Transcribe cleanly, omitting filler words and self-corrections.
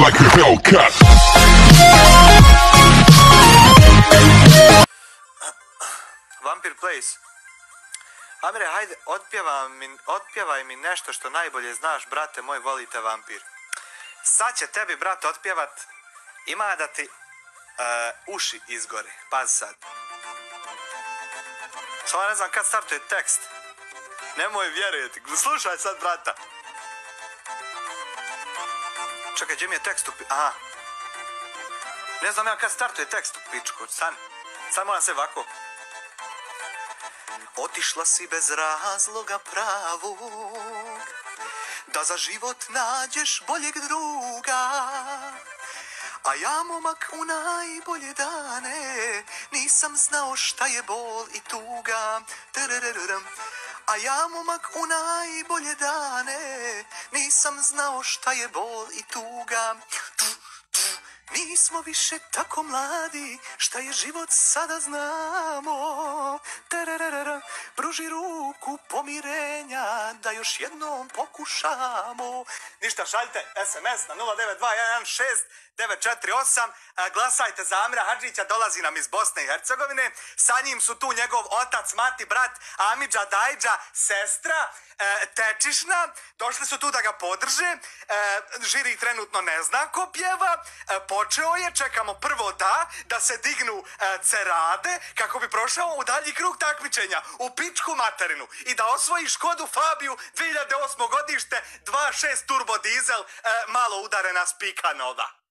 like a Hellcat. Vampir Place. Amire, hajde, otpjevaj mi nešto što najbolje znaš, brate moj, volite vampir. Sad će tebi, brate, otpjevat. Ima da ti uši izgore. Pazi sad. Samo ne znam kad startuje tekst. Nemoj vjerujeti. Slušaj sad, brata. Čekaj, gdje mi je tekst u aha. Ne znam ja kad startuje tekst u pičku. Sad moram se ovako. Otišla si bez razloga pravog, da za život nađeš boljeg druga. A ja, momak, u najbolje dane nisam znao šta je bol i tuga. A ja, momak, u najbolje dane nisam znao šta je bol i tuga. Nismo više tako mladi, šta je život sada znamo. Pruži ruku pomirenja, da još jednom pokušamo. Ništa, šaljite SMS na 092116948. Glasajte za Amira Hadžića, dolazi nam iz Bosne i Hercegovine. Sa njim su tu njegov otac, mati, brat, Amidža, Dajđa, sestra, Tečišna. Došli su tu da ga podrže. Žiri trenutno ne zna ko pjeva. Počeo je, čekamo prvo da se dignu cerade kako bi prošao u dalji krug takmičenja u pičku materinu i da osvoji Škodu Fabiju 2008. godište 2.6 turbo dizel, malo udarena spika nova.